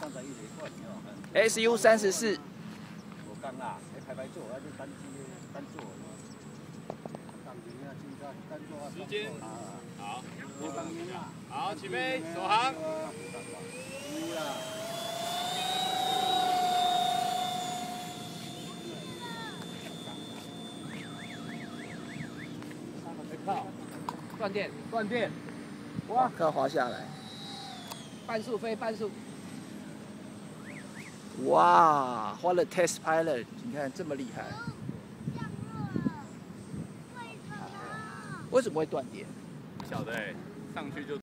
SU34。 无讲啦，你排排做，啊就单机单做。 时间好，好，起飞，首航。 靠，断电， 断电， 哇，快滑下来，半速飞半速。哇，花了 test pilot， 你看这么厉害。为什么会断电？ 不晓得哎，上去就。